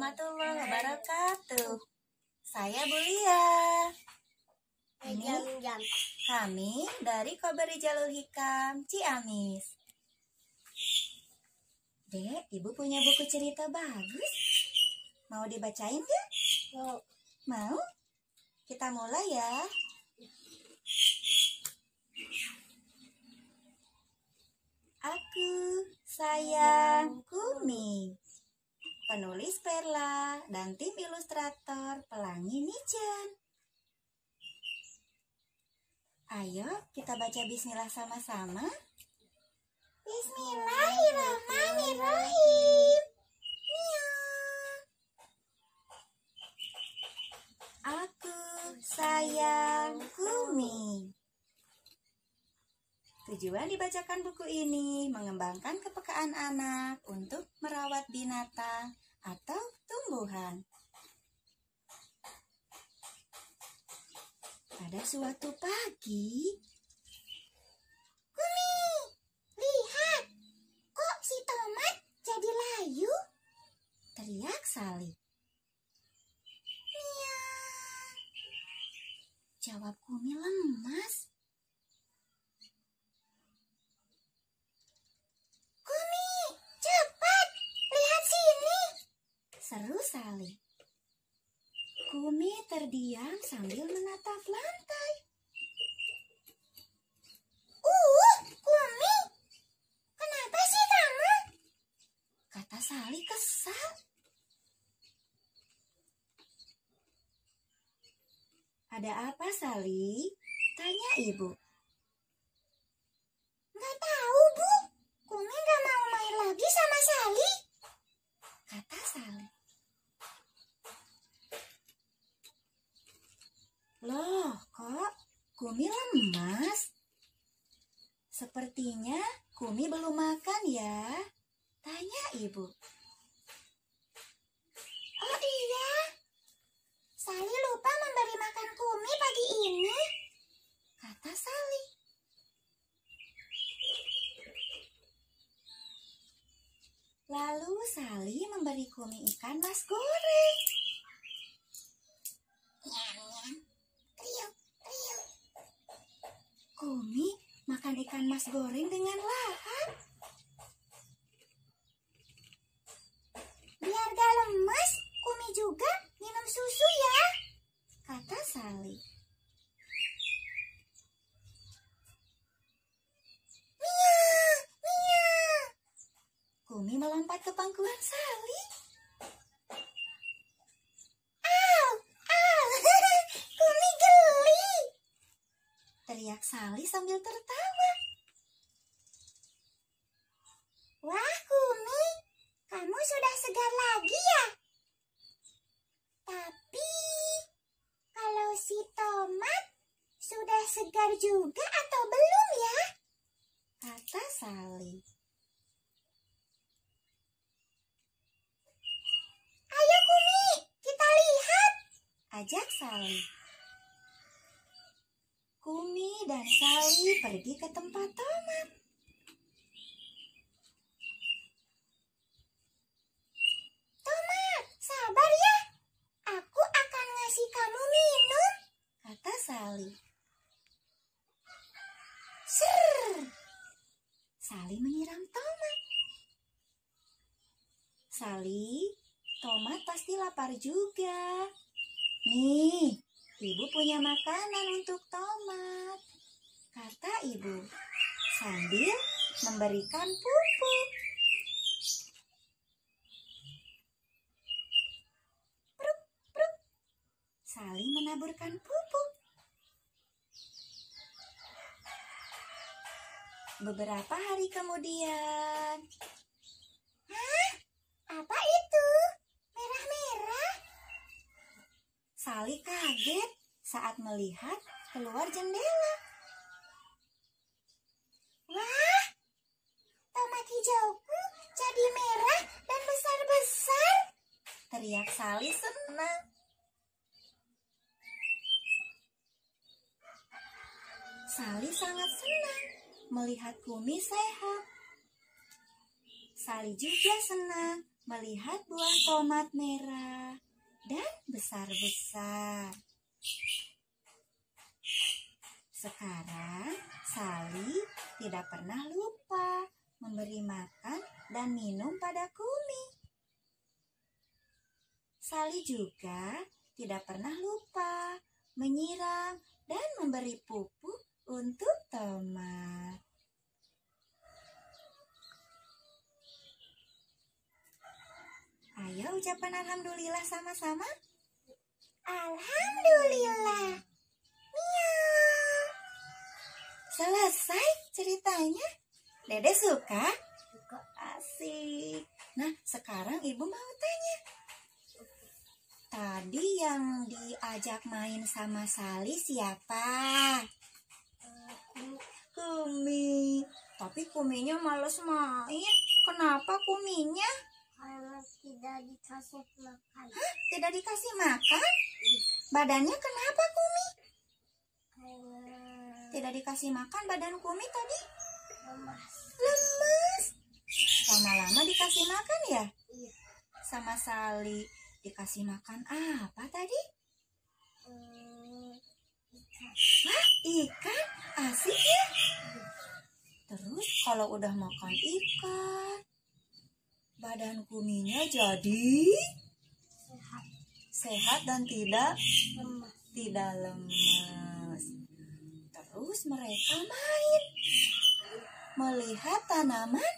warahmatullahi wabarakatuh. Saya Bulia. Ini kami dari Koberi Jalul Hikam Ciamis. Dek, Ibu punya buku cerita bagus. Mau dibacain gak? Mau? Kita mulai ya. Aku sayang Kumi. Penulis Perla dan tim ilustrator Pelangi Nijan. Ayo kita baca bismillah sama-sama. Bismillahirrahmanirrahim. Aku sayang Kumi. Tujuan dibacakan buku ini mengembangkan kepekaan anak untuk merawat binatang atau tumbuhan. Pada suatu pagi, Kumi, lihat, kok si tomat jadi layu? Teriak Sali. Miau, jawab Kumi lemas. Seru Sali. Kumi terdiam sambil menatap lantai. Kumi, kenapa sih kamu? Kata Sali kesal. Ada apa Sali? Tanya ibu. Nggak tahu Bu, Kumi nggak mau main lagi sama Sali. Kata Sali. Loh, kok Kumi lemas? Sepertinya Kumi belum makan ya? Tanya ibu. Oh iya, Sali lupa memberi makan Kumi pagi ini, kata Sali. Lalu Sali memberi Kumi ikan mas goreng. Kumi makan ikan mas goreng dengan lahap. Biar gak lemas, Kumi juga minum susu ya, kata Sali. Miau, miau. Kumi melompat ke pangkuan Sali. Kumi geli, teriak Sali sambil tertawa. Wah Kumi, kamu sudah segar lagi ya? Tapi kalau si tomat sudah segar juga atau belum ya? Kata Sali. Ayo Kumi, kita lihat, ajak Sali. Kumi dan Sali pergi ke tempat tomat. Tomat, sabar ya. Aku akan ngasih kamu minum, kata Sali. Ser. Sali menyiram tomat. Sali, tomat pasti lapar juga. Nih, Ibu punya makanan untuk tomat, kata ibu, sambil memberikan pupuk. Pruk, pruk. Sali menaburkan pupuk. Beberapa hari kemudian. Hah? Apa itu? Merah-merah? Sali kaget saat melihat keluar jendela. Wah, tomat hijauku jadi merah dan besar-besar, teriak Sali senang. Sali sangat senang melihat Kumi sehat. Sali juga senang melihat buah tomat merah dan besar-besar. Sekarang Sally tidak pernah lupa memberi makan dan minum pada Kumi. Sally juga tidak pernah lupa menyiram dan memberi pupuk untuk tomat. Ayo ucapan alhamdulillah sama-sama. Alhamdulillah. Miau. Selesai ceritanya. Dede suka? Asik. Nah, sekarang ibu mau tanya. Tadi yang diajak main sama Sally siapa? Kumi. Tapi Kuminya males main. Kenapa Kuminya? Karena tidak dikasih makan. Hah? Tidak dikasih makan? Badannya kenapa Kumi? Karena Tidak dikasih makan badan Kumi tadi? lemas. Lemes. Lama-lama dikasih makan ya? Iya. Sama Sally dikasih makan apa tadi? Ikan. Hah? Ikan? Asik ya? Terus kalau udah makan ikan, badan Kuminya jadi Sehat. sehat dan tidak Lemas. lemes. Terus mereka main, melihat tanaman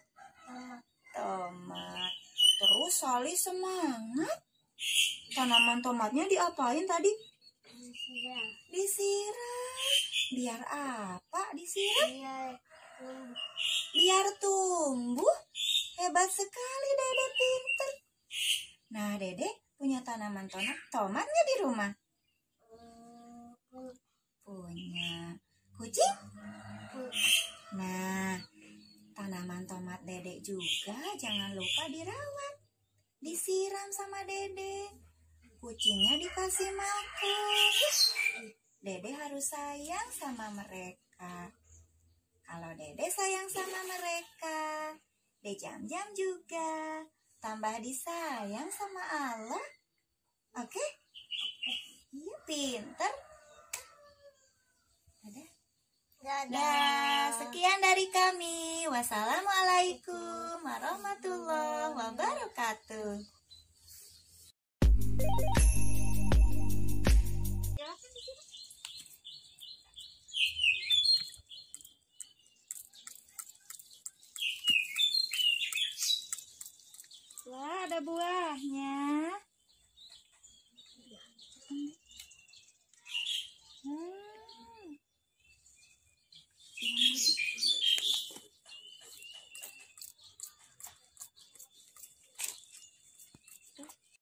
tomat. Terus Sally semangat. Tanaman tomatnya diapain tadi? Disiram. Disiram. Biar apa disiram? Biar Biar tumbuh. Hebat sekali Dede, pinter. Nah, Dede punya tanaman tomatnya di rumah? Punya. Kucing? Nah, tanaman tomat Dede juga jangan lupa dirawat. Disiram sama Dede. Kucingnya dikasih makan. Dede harus sayang sama mereka. Kalau Dede sayang sama mereka, De Jam-Jam juga tambah disayang sama Allah. Oke? Iya, pinter. Dadah. Sekian dari kami. Wassalamualaikum warahmatullahi wabarakatuh. Wah, ada buahnya.